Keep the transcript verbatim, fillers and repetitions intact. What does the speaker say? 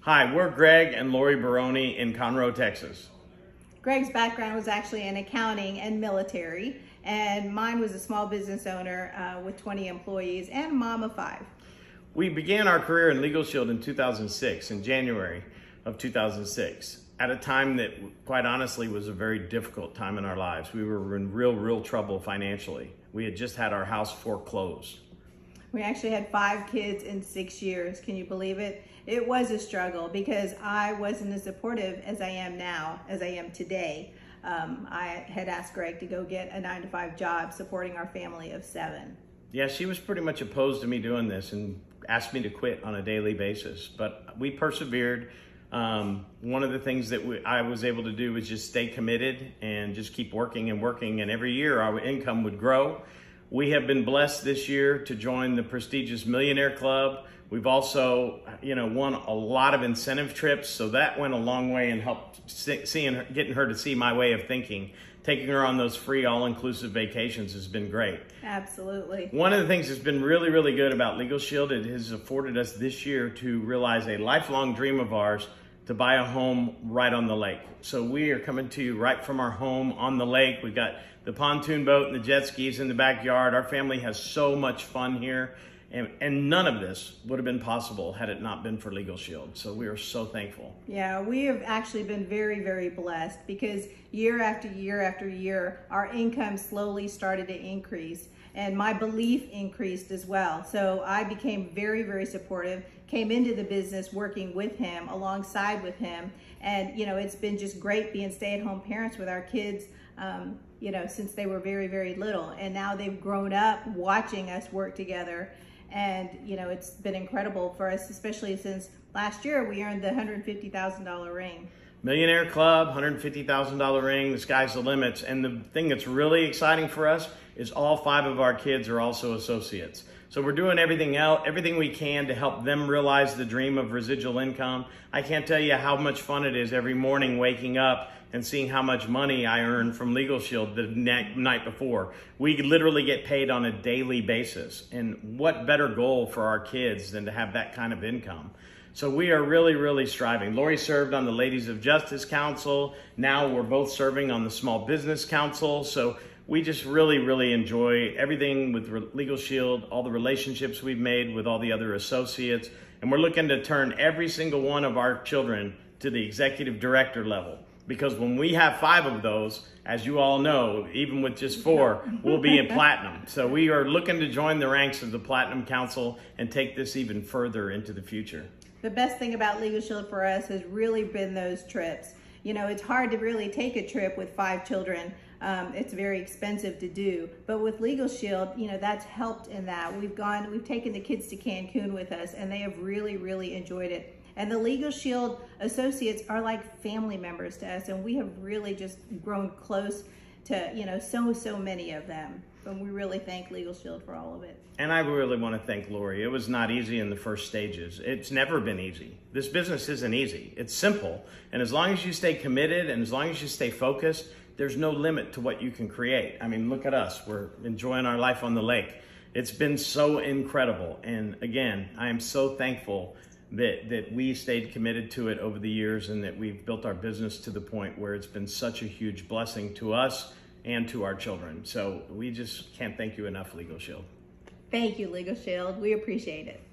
Hi, we're Greg and Lori Baroni in Conroe, Texas. Greg's background was actually in accounting and military, and mine was a small business owner uh, with twenty employees and mom of five. We began our career in Legal Shield in two thousand six, in January of two thousand six, at a time that, quite honestly, was a very difficult time in our lives. We were in real, real trouble financially. We had just had our house foreclosed. We actually had five kids in six years. Can you believe it? It was a struggle because I wasn't as supportive as I am now, as I am today. Um, I had asked Greg to go get a nine to five job supporting our family of seven. Yeah, she was pretty much opposed to me doing this and asked me to quit on a daily basis, but we persevered. Um, one of the things that we, I was able to do was just stay committed and just keep working and working, and every year our income would grow. We have been blessed this year to join the prestigious Millionaire Club. We've also, you know, won a lot of incentive trips, so that went a long way and helped see, seeing her, getting her to see my way of thinking. Taking her on those free all-inclusive vacations has been great. Absolutely. One of the things that's been really, really good about Legal Shield, it has afforded us this year to realize a lifelong dream of ours, to buy a home right on the lake. So we are coming to you right from our home on the lake. We've got the pontoon boat and the jet skis in the backyard. Our family has so much fun here. And, and none of this would have been possible had it not been for Legal Shield. So we are so thankful. Yeah, we have actually been very, very blessed because year after year after year, our income slowly started to increase and my belief increased as well. So I became very, very supportive, came into the business working with him, alongside with him. And, you know, it's been just great being stay-at-home parents with our kids, um, you know, since they were very, very little. And now they've grown up watching us work together. And, you know, it's been incredible for us, especially since last year we earned the one hundred fifty thousand dollar ring. Millionaire Club, one hundred fifty thousand dollar ring, the sky's the limits. And the thing that's really exciting for us is all five of our kids are also associates. So we're doing everything out, everything we can to help them realize the dream of residual income. I can't tell you how much fun it is every morning waking up and seeing how much money I earn from Legal Shield the night before. We literally get paid on a daily basis. And what better goal for our kids than to have that kind of income? So we are really, really striving. Lori served on the Ladies of Justice Council. Now we're both serving on the Small Business Council. So we just really, really enjoy everything with Legal Shield, all the relationships we've made with all the other associates. And we're looking to turn every single one of our children to the executive director level. Because when we have five of those, as you all know, even with just four, we'll be in platinum. So we are looking to join the ranks of the Platinum Council and take this even further into the future. The best thing about Legal Shield for us has really been those trips. You know, it's hard to really take a trip with five children. Um, it's very expensive to do. But with Legal Shield, you know, that's helped in that. We've gone, we've taken the kids to Cancun with us and they have really, really enjoyed it. And the Legal Shield associates are like family members to us, and we have really just grown close to, you know, so, so many of them. And we really thank Legal Shield for all of it. And I really want to thank Lori. It was not easy in the first stages. It's never been easy. This business isn't easy. It's simple. And as long as you stay committed and as long as you stay focused, there's no limit to what you can create. I mean, look at us. We're enjoying our life on the lake. It's been so incredible. And again, I am so thankful that, that we stayed committed to it over the years and that we've built our business to the point where it's been such a huge blessing to us and to our children. So we just can't thank you enough, Legal Shield. Thank you, Legal Shield. We appreciate it.